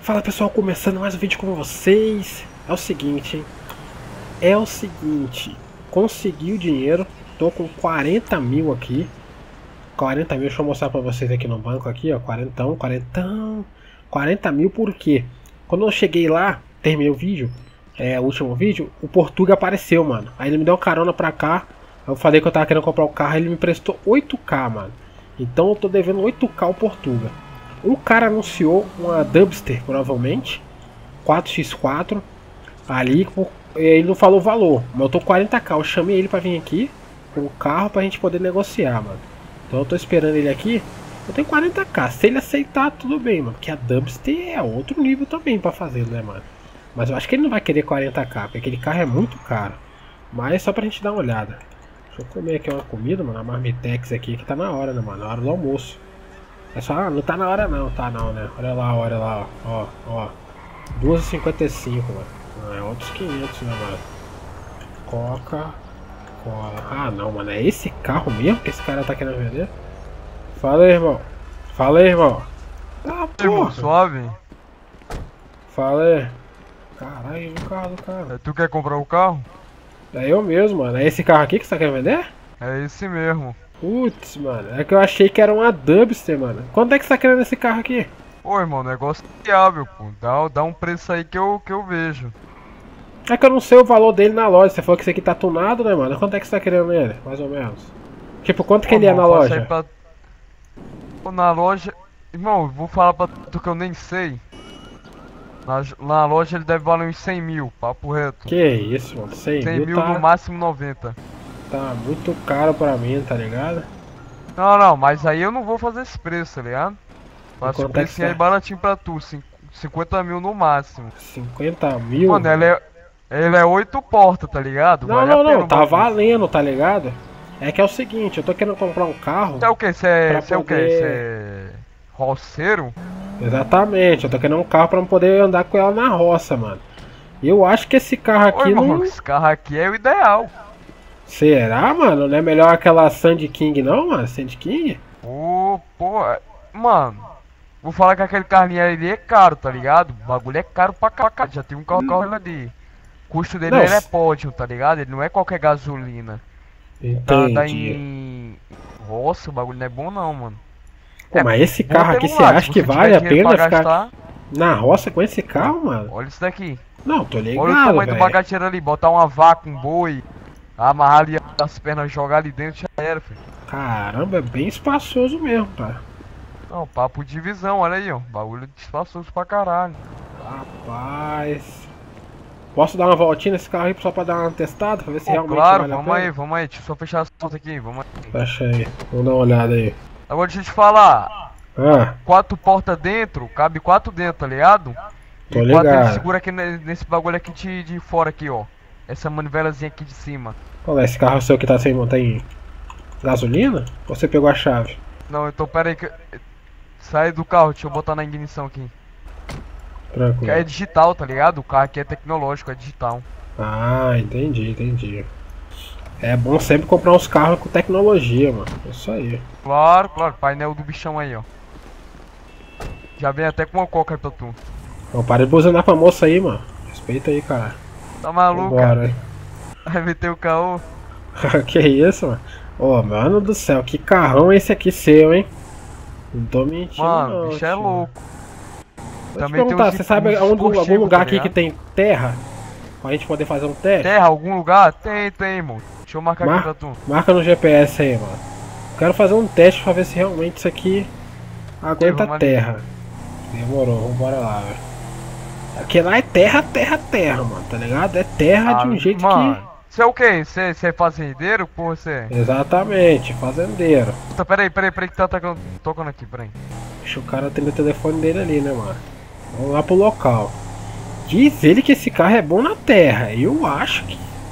Fala pessoal, começando mais um vídeo com vocês. É o seguinte, hein? É o seguinte, consegui o dinheiro, tô com 40 mil aqui. 40 mil, deixa eu mostrar pra vocês aqui no banco aqui, ó, 40 mil. Por quê? Quando eu cheguei lá, terminei o vídeo, o último vídeo, o Portuga apareceu, mano. Aí ele me deu uma carona pra cá, eu falei que eu tava querendo comprar o carro, ele me prestou 8k, mano. Então eu tô devendo 8k ao Portuga. O cara anunciou uma Dubster, provavelmente, 4x4, ali, ele não falou o valor, mas eu tô 40k, eu chamei ele pra vir aqui, com o carro, pra gente poder negociar, mano. Então eu tô esperando ele aqui, eu tenho 40k, se ele aceitar, tudo bem, mano, porque a Dubster é outro nível também pra fazer, né, mano. Mas eu acho que ele não vai querer 40k, porque aquele carro é muito caro, mas só pra gente dar uma olhada. Deixa eu comer aqui uma comida, mano, a Marmitex aqui, que tá na hora, né, mano, na hora do almoço. É só, não tá na hora não, tá não, né? Olha lá, ó. 2h55, mano. É outros 500, né, mano? Coca, cola. Ah, não, mano. É esse carro mesmo que esse cara tá querendo vender? Fala aí, irmão. Fala aí, irmão. Ah, porra. Suave. Fala aí. Caralho, o carro do cara. Tu quer comprar o carro? É eu mesmo, mano. É esse carro aqui que você tá querendo vender? É esse mesmo. Putz, mano. É que eu achei que era uma Dubster, mano. Quanto é que você tá querendo esse carro aqui? Ô, irmão, negócio viável, pô. Dá um preço aí que eu vejo. É que eu não sei o valor dele na loja. Você falou que esse aqui tá tunado, né, mano? Quanto é que você tá querendo ele? Mais ou menos. Tipo, quanto que ele é na loja? Pra... Pô, na loja... Irmão, eu vou falar pra tu que eu nem sei. Na loja ele deve valer uns 100 mil, papo reto. Que isso, mano? 100 mil tá... no máximo 90. Tá muito caro pra mim, tá ligado? Não, mas aí eu não vou fazer esse preço, tá ligado? Faço o preço aí baratinho pra tu, 50 mil no máximo. 50 mil? Mano, ele é 8 portas, tá ligado? Não, tá valendo, tá ligado? É que é o seguinte, eu tô querendo comprar um carro. Você é o que? Você é o que? Você é roceiro? Exatamente, eu tô querendo um carro pra não poder andar com ela na roça, mano. E eu acho que esse carro aqui não... Esse carro aqui é o ideal. Será, mano? Não é melhor aquela Sand King não, mano? Sand King? Pô, mano, vou falar que aquele carrinho ali é caro, tá ligado? O bagulho é caro pra cá. Já tem um carro ali. O custo dele é pódio, tá ligado? Ele não é qualquer gasolina. Entendi. Tá em roça, o bagulho não é bom não, mano. Pô, mas esse carro aqui, você acha que vale a pena ficar na roça com esse carro, mano? Olha isso daqui. Não, tô ligado, olha o tamanho do bagateiro ali, botar uma vaca, um boi, amarrar ali as pernas, jogar ali dentro, já era, filho. Caramba, é bem espaçoso mesmo, cara. Não, papo de visão, olha aí, ó. Bagulho espaçoso pra caralho. Rapaz. Posso dar uma voltinha nesse carro aí só pra dar uma testada? Pra ver se realmente claro, vale a pena? Vamos aí. Deixa eu só fechar as portas aqui, vamos aí. Fecha aí, vamos dar uma olhada aí. Agora deixa eu te falar. 4 portas dentro, cabe 4 dentro, tá ligado? Tô e 4 ligado. ele segura aqui nesse bagulho aqui de fora aqui, ó. Essa manivelazinha aqui de cima. Qual é esse carro seu que tá sem gasolina? Ou você pegou a chave? Não, então pera aí que... Sai do carro, deixa eu botar na ignição aqui. Tranquilo. Que é digital, tá ligado? O carro aqui é tecnológico, é digital. Ah, entendi. É bom sempre comprar uns carros com tecnologia, mano. Isso aí. Claro, painel do bichão aí, ó. Já vem até com uma coca aí pra tu. Não, para de buzinar pra moça aí, mano. Respeita aí, cara. Tá maluco? Bora. Vai meter o caô. Que isso, mano? Ô, mano do céu, que carrão é esse aqui seu, hein? Não tô mentindo, mano, não, bicho tio. é louco. Também te perguntar, você sabe algum lugar aqui que tem terra? Pra gente poder fazer um teste? Terra, algum lugar? Tem, irmão. Deixa eu marcar aqui pra tu. Marca no GPS aí, mano. Quero fazer um teste pra ver se realmente isso aqui aguenta terra. Demorou, vambora lá, velho. Aqui lá é terra, mano, tá ligado? É terra de um jeito mano, que... Você é o quê? Você é fazendeiro, porra, você? Exatamente, fazendeiro. Tá, peraí, que tá tocando aqui, peraí. Deixa o cara ter o telefone dele ali, né, mano? Vamos lá pro local. Diz ele que esse carro é bom na terra. Eu acho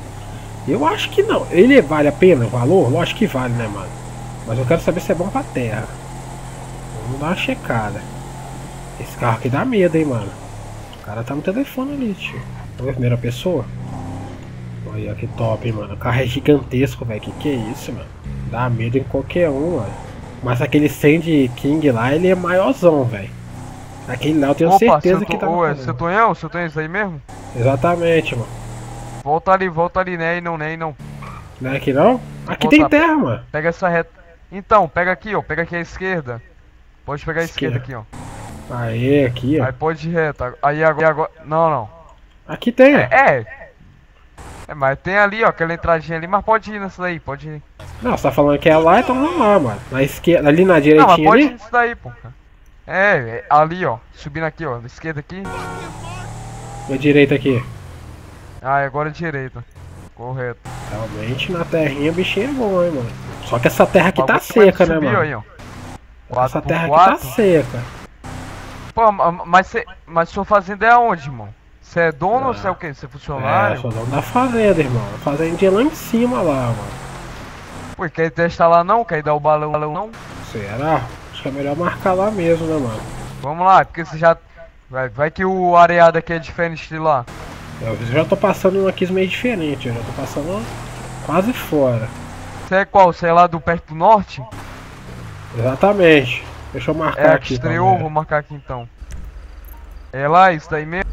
que não. Ele vale a pena o valor? Lógico que vale, né, mano? Mas eu quero saber se é bom pra terra. Vamos dar uma checada. Esse carro aqui dá medo, hein, mano. O cara tá no telefone ali, tio. Vamos ver a primeira pessoa? Olha que top, hein, mano. O carro é gigantesco, velho. Que é isso, mano? Dá medo em qualquer um, mano. Mas aquele Sand King lá, ele é maiorzão, velho. Aquele lá eu tenho Opa, certeza que tá no Ô, canal. Tonhão, seu Tonhão, isso aí mesmo? Exatamente, mano. Volta ali, né? Não, né? Não. Não é aqui não? Aqui Volta, tem terra, mano. pega essa reta. Então, pega aqui, ó. Pega aqui à esquerda. Pode pegar a esquerda aqui, ó. Aê, aqui, ó. Aí pode ir reta. Aí agora. Não, não. Aqui tem, ó. Mas tem ali, ó, aquela entradinha ali, mas pode ir nessa daí, pode ir. Não, você tá falando que é lá, então vamos lá, mano. Na esquerda, ali na Não, mas direitinha pode ir ali? nisso daí, pô. Ali, ó. Subindo aqui, ó. Na esquerda aqui. Na direita aqui. Ah, agora é direita. Correto. Realmente na terrinha o bichinho é bom, hein, mano. Só que essa terra aqui tá Bagulho seca, né, subiu mano? aí, ó. Essa 4x4. terra aqui tá seca. Pô, mas sua fazenda é aonde, irmão? Você é dono ou você é o quê? Você é É, funcionário? sou dono da fazenda, irmão. A fazendinha lá em cima lá, mano. Pô, quer testar lá não? Quer ir dar o balão não? Será? Acho que é melhor marcar lá mesmo, né, mano? Vamos lá, porque você já... Vai que o areado aqui é diferente de lá. Eu já tô passando um aqui meio diferente, eu já tô passando quase fora. Você é qual? Você é lá do perto do norte? Exatamente. Deixa eu marcar É, aqui. que estreou, pra vou marcar aqui então. É lá, isso daí mesmo?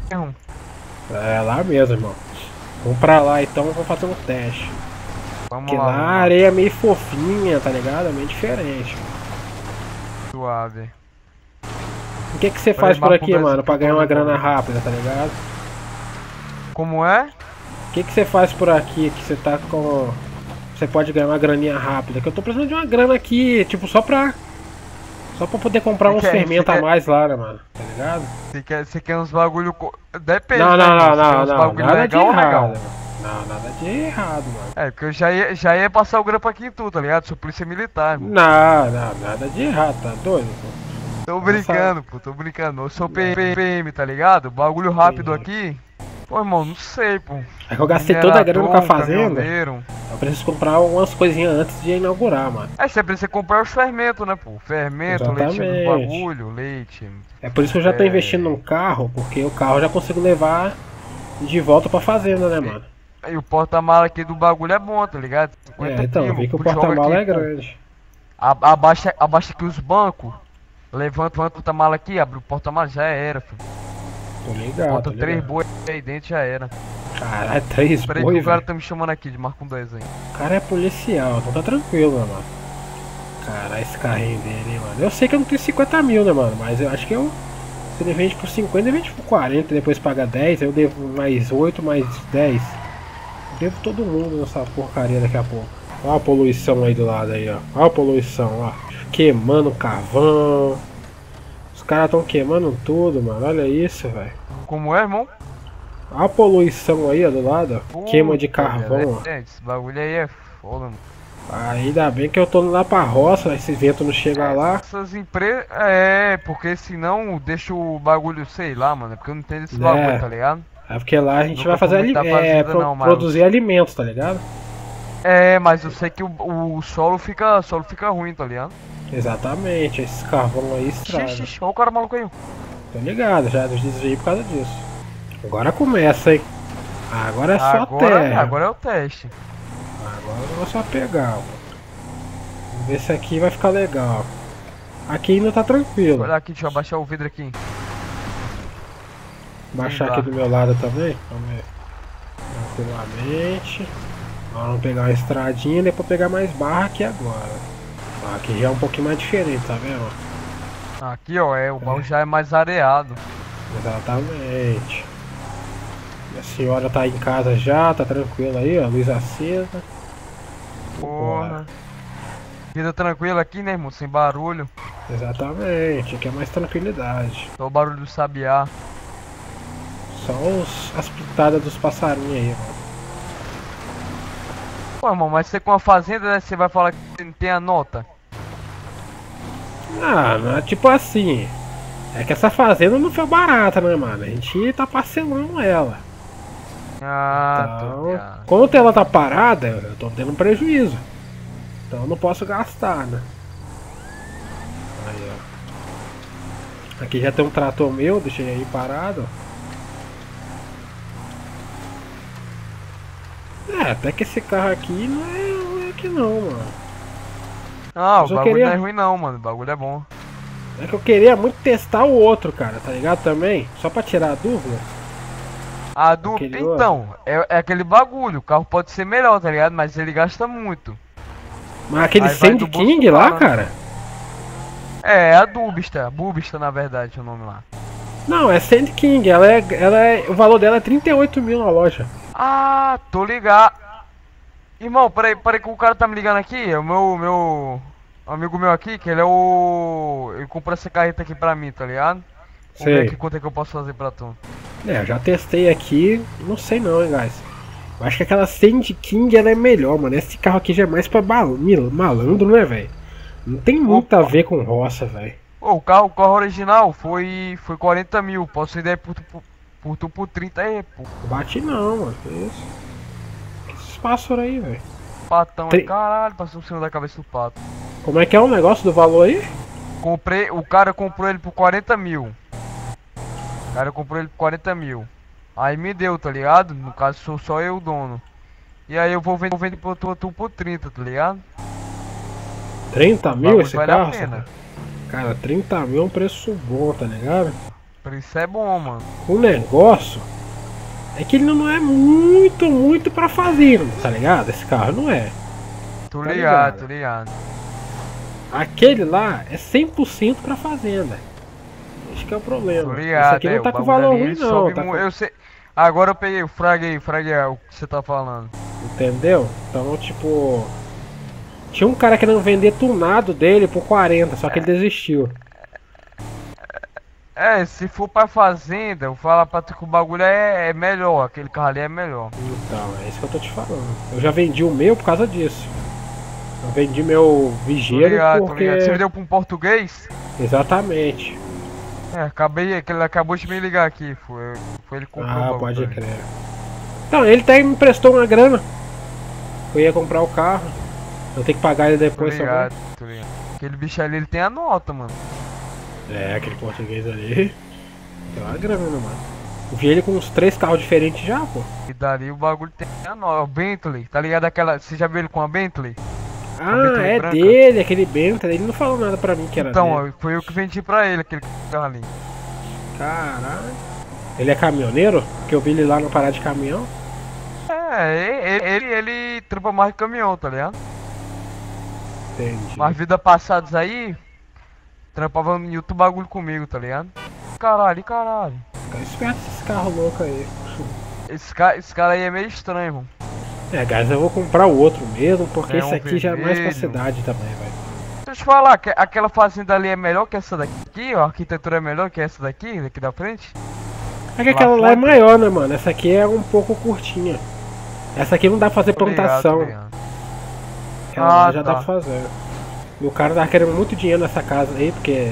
É lá mesmo, irmão. Vamos pra lá então, vou fazer um teste. Vamos Porque lá. lá vamos a lá. areia é meio fofinha, tá ligado? É meio diferente. Suave. O que você Peraí, faz por marca aqui, um mano, pra dois, ganhar uma cinco, grana dois. rápida, tá ligado? Como é? O que você faz por aqui que você tá com... Você pode ganhar uma graninha rápida? Que eu tô precisando de uma grana aqui, tipo, só pra poder comprar uns fermentos a mais lá, né, mano? Tá ligado? Você quer uns bagulho... Depende, Não, né, não, irmão? não, Você quer não, uns não. bagulho Nada de legal ou legal? errado, mano. Não, nada de errado, mano. É, porque eu já ia passar o grampo aqui em tu, tá ligado? Sou polícia militar, irmão. Não, nada de errado, tá doido? Pô? Tô brincando, pô, tô brincando. Eu sou PM, tá ligado? Bagulho rápido aqui. Pô, irmão, não sei, pô. É que eu gastei toda a grana com a fazenda. Caminhoneiro. Eu preciso comprar umas coisinhas antes de inaugurar, mano. É, você precisa comprar os fermentos, né, pô? Fermento, leite do Exatamente. bagulho, leite. É por isso que eu já tô investindo num carro, porque o carro eu já consigo levar de volta pra fazenda, né, mano? E o porta-mala aqui do bagulho é bom, tá ligado? 50 É, então, eu quilos, vi que o joga porta-mala aqui, é pô. grande. Abaixa aqui os bancos. Levanta o porta-mala aqui, abre o porta-mala, já era, filho. Tô ligado, Bota tô 3 ligado. boi aí dentro, já era. Caralho, 3 Peraí que boi, o cara velho. tá me chamando aqui de marca um 10 aí. O cara é policial, então tá tranquilo, né, mano? Caralho, esse carrinho dele, hein, mano. Eu sei que eu não tenho 50 mil, né, mano? Mas eu acho que eu... Se ele vende por 50, ele vende por 40, depois paga 10, eu devo mais 8, mais 10. Eu devo todo mundo nessa porcaria daqui a pouco. Olha a poluição aí do lado aí, ó. Olha a poluição, ó. Queimando carvão. Os caras tão queimando tudo, mano. Olha isso, velho. Como é, irmão? Olha a poluição aí, ó, do lado, ó. Queima de Puta, carvão, ó. velho, esse bagulho aí é foda, mano. Ainda bem que eu tô lá pra roça, esse vento não chega lá. Essas empresas. Porque senão deixa o bagulho, sei lá, mano. Porque eu não entendo esse É. bagulho, tá ligado? É porque lá a gente Nunca vai fazer fui muita ali, fazenda, não, mas- produzir alimentos, tá ligado? É, mas eu sei que o solo fica ruim, tá ligado? Exatamente, esse carvão aí estraga. Xixi, olha o cara maluco aí. Tô ligado, já desviei por causa disso. Agora começa, hein? Agora é só terra. Agora é o teste. Agora eu vou só pegar, mano. Vamos ver se aqui vai ficar legal. Aqui ainda tá tranquilo. Olha aqui, deixa eu abaixar o vidro aqui. Baixar Sim, aqui dá. do meu lado também. Vamos ver. Tranquilamente. Vamos pegar uma estradinha e depois pegar mais barra aqui agora. Ó, aqui já é um pouquinho mais diferente, tá vendo? Aqui, ó, o baú já é mais areado. Exatamente. A senhora tá em casa já, tá tranquila aí, ó. Luz acesa. Porra. Vida tranquila aqui, né, irmão? Sem barulho. Exatamente, aqui é mais tranquilidade. Só o barulho do sabiá. Só as pitadas dos passarinhos aí, mano. Pô, irmão, mas você com a fazenda, né, você vai falar que não tem a nota? Ah, não é tipo assim. É que essa fazenda não foi barata, né, mano? A gente tá parcelando ela. Ah, tô Então, ligado. enquanto ela tá parada, eu tô tendo um prejuízo. Então eu não posso gastar, né? Aí, ó. Aqui já tem um trator meu, deixei aí parado. É, até que esse carro aqui não é aqui não, mano. Ah, Eu o só bagulho queria- não é ruim não, mano. O bagulho é bom. É que eu queria muito testar o outro, cara, tá ligado também? Só pra tirar a dúvida. A dúvida, então, é aquele bagulho. O carro pode ser melhor, tá ligado? Mas ele gasta muito. Mas aquele Sand King lá, cara? É a Dubista. Bubista, na verdade, é o nome lá. Não, é Sand King. O valor dela é 38 mil na loja. Ah, tô ligado. Irmão, peraí que o cara tá me ligando aqui. É o meu amigo meu aqui, que ele é o... Ele comprou essa carreta aqui pra mim, tá ligado? Vamos ver aqui quanto é que eu posso fazer pra tu. É, eu já testei aqui. Não sei não, hein, guys. Eu acho que aquela Sand King ela é melhor, mano. Esse carro aqui já é mais pra malandro, né, velho? Não tem muito a ver com roça, velho. O carro original foi 40 mil. Posso vender por 30 aí, pô. Bate não, mano. Que isso? Que esses pássaros aí, velho? Patão aí, caralho, passou por cima da cabeça do pato. Como é que é o negócio do valor aí? O cara comprou ele por 40 mil. O cara comprou ele por 40 mil. Aí me deu, tá ligado? No caso sou só eu o dono. E aí eu vou vender por tu por 30, tá ligado? 30 mil esse vale carro? A pena. Cara, 30 mil é um preço bom, tá ligado? Por isso é bom, mano. O negócio é que ele não é muito pra fazenda, tá ligado? Esse carro não é. Tô ligado, tô ligado. Aquele lá é 100% pra fazenda. Esse que é o problema. Tô ligado, esse aqui não tá com valor ruim não. Tá eu sei. Agora eu peguei o fraguei o que você tá falando. Entendeu? Então, tipo... Tinha um cara querendo vender tunado dele por 40, só que ele desistiu. É, se for pra fazenda, eu falo pra tu que o bagulho é melhor, aquele carro ali é melhor. Então, é isso que eu tô te falando. Eu já vendi o meu por causa disso. Eu vendi meu vigeiro porque... Você vendeu pra um português? Exatamente. É, ele acabou de me ligar aqui, foi ele que comprou o bagulho. Pode crer. Então, ele até me emprestou uma grana. Eu ia comprar o carro. Eu tenho que pagar ele depois também. Tô ligado. Aquele bicho ali, ele tem a nota, mano. É, aquele português ali. Tem uma grana, mano. Eu vi ele com uns 3 carros diferentes já, pô. E dali o bagulho tem a nota. O Bentley, tá ligado aquela... Você já viu ele com a Bentley? Ah, é branca. Dele, aquele Bentley. Ele não falou nada pra mim que era então, dele. Foi eu que vendi pra ele, aquele carro ali. Caralho. Ele é caminhoneiro? Porque eu vi ele lá na parada de caminhão. É, ele trampa mais de caminhão, tá ligado? Entendi. Mas vida passadas aí, trampava em outro bagulho comigo, tá ligado? Caralho. Fica esperto esses carros loucos aí. Esse cara aí é meio estranho, mano. É, guys, eu vou comprar o outro mesmo, porque esse aqui vermelho. já é mais pra cidade também, velho. Deixa eu te falar, que aquela fazenda ali é melhor que essa daqui, ó. A arquitetura é melhor que essa daqui da frente. É que aquela lá é maior, né, mano? Essa aqui é um pouco curtinha. Essa aqui não dá pra fazer plantação. Aquela lá já dá pra fazer. E o cara tava querendo muito dinheiro nessa casa aí, porque...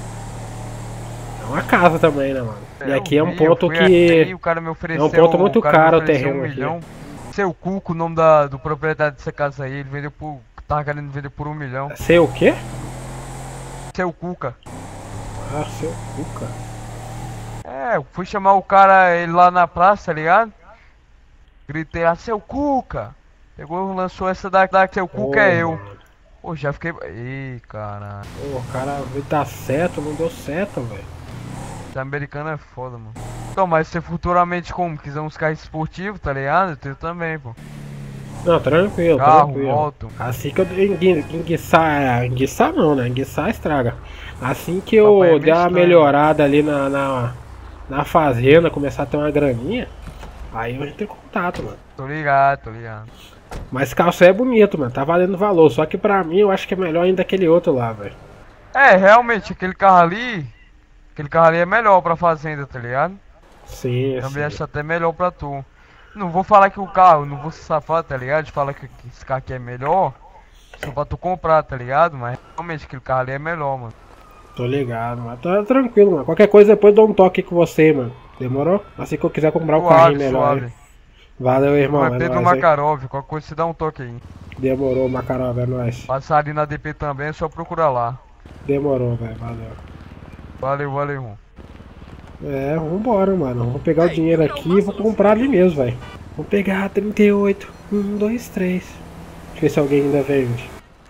É uma casa também, né, mano? E aqui é um ponto que... O cara me ofereceu, é um ponto muito caro o terreno aqui. Seu Cuco, o nome do proprietário dessa casa aí, ele vendeu por... Tava querendo vender por 1 milhão. Seu o quê? Seu Cuca. Ah, seu Cuca. É, eu fui chamar o cara, ele lá na praça, tá ligado? Gritei lá, seu Cuca. Pegou e lançou essa daqui, seu Cuca é eu. Pô, já fiquei... Ih, caralho. Pô, o cara veio dar certo, não deu certo, velho. Esse americano é foda, mano. Então, mas se futuramente, como quiser uns carros esportivos, tá ligado? Eu tenho também, pô. Não, tranquilo, carro, tranquilo. Moto. Assim que eu enguiçar não, né? Enguiçar estraga. Assim que eu der uma melhorada ali na fazenda, começar a ter uma graninha, aí eu entro em contato, mano. Tô ligado. Mas carro só é bonito, mano. Tá valendo valor. Só que pra mim eu acho que é melhor ainda aquele outro lá, velho. É, realmente, aquele carro ali é melhor pra fazenda, tá ligado? Sim, também acho até melhor pra tu. Não vou falar que o carro, não vou ser safado, tá ligado? De falar que esse carro aqui é melhor, só pra tu comprar, tá ligado? Mas realmente aquele carro ali é melhor, mano. Tô ligado, mano. Tá tranquilo, mano. Qualquer coisa depois dou um toque com você, mano. Demorou? Assim que eu quiser comprar o carrinho melhor. Valeu, irmão. É Pedro Makarov, qualquer coisa você dá um toque aí. Demorou, Makarov, é nóis. Passar ali na DP também, é só procurar lá. Demorou, velho. Valeu, irmão. É, vambora, mano. Vou pegar o dinheiro aqui e vou comprar ali mesmo, velho. Vou pegar 38. 1, 2, 3. Deixa eu ver se alguém ainda vende.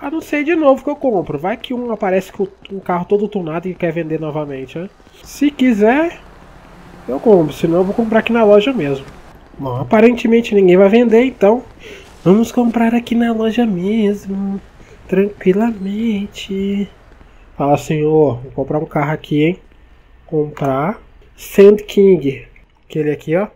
A não ser de novo que eu compro. Vai que um aparece com um carro todo tunado e quer vender novamente, né? Se quiser, eu compro. Senão eu vou comprar aqui na loja mesmo. Bom, aparentemente ninguém vai vender, então vamos comprar aqui na loja mesmo. Tranquilamente. Fala, senhor, vou comprar um carro aqui, hein? Comprar. Sand King. Aquele aqui, ó.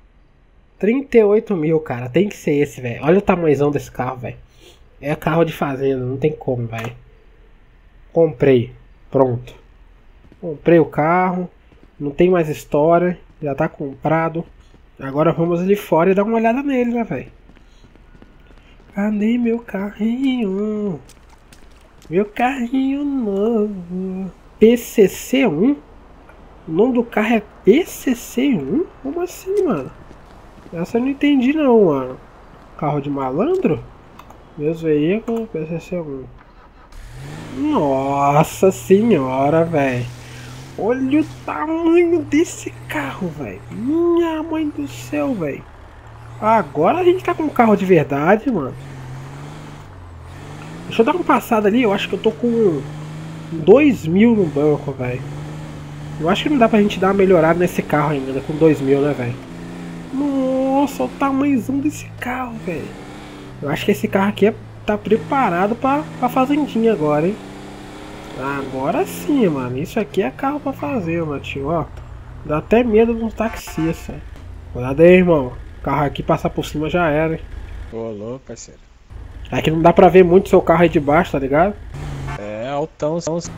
38 mil, cara. Tem que ser esse, velho. Olha o tamanhozão desse carro, velho. É carro de fazenda, não tem como, velho. Comprei. Pronto. Comprei o carro. Não tem mais história. Já tá comprado. Agora vamos ali fora e dar uma olhada nele, né, velho? Cadê meu carrinho? Meu carrinho novo. PCC1? O nome do carro é PCC1? Como assim, mano? Essa eu não entendi não, mano. Carro de malandro? Meus veículos, PCC1. Nossa senhora, velho. Olha o tamanho desse carro, velho. Minha mãe do céu, velho. Agora a gente tá com um carro de verdade, mano. Deixa eu dar uma passada ali. Eu acho que eu tô com 2 mil no banco, velho. Eu acho que não dá pra gente dar uma melhorada nesse carro ainda, com 2 mil, né, velho? Nossa, olha o tamanhozão desse carro, velho. Eu acho que esse carro aqui tá preparado pra fazendinha agora, hein? Agora sim, mano. Isso aqui é carro pra fazer, mano, tio, ó. Dá até medo de um taxista. Cuidado aí, irmão. O carro aqui passar por cima já era, hein? Ô, louco, parceiro. Aqui não dá pra ver muito seu carro aí de baixo, tá ligado? É, altão.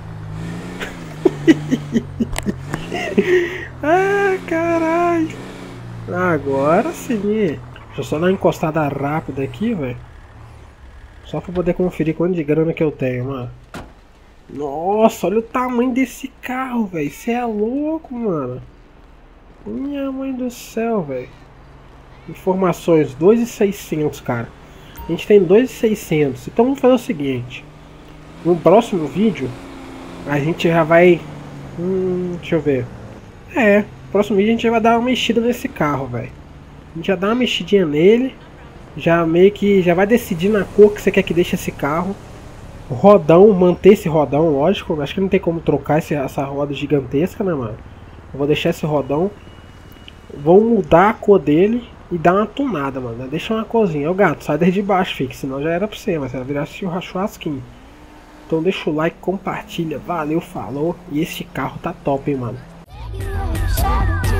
Ah, caralho. Agora sim. Deixa eu só dar uma encostada rápida aqui, velho. Só pra poder conferir quanto de grana que eu tenho, mano. Nossa, olha o tamanho desse carro, velho. Você é louco, mano. Minha mãe do céu, velho. Informações, 2.600, cara. A gente tem 2.600. Então vamos fazer o seguinte. No próximo vídeo, a gente já vai... deixa eu ver. No próximo vídeo a gente vai dar uma mexida nesse carro, velho. A gente já dá uma mexidinha nele. Já meio que já vai decidir na cor que você quer que deixe esse carro. Rodão, manter esse rodão, lógico. Acho que não tem como trocar essa roda gigantesca, né, mano? Eu vou deixar esse rodão. Vou mudar a cor dele e dar uma tunada, mano. Deixa uma corzinha. Ô gato, sai daí de baixo, fique. Senão já era pra você, mas vai virar churrasquinho. Então deixa o like, compartilha. Valeu, falou. E esse carro tá top, hein, mano.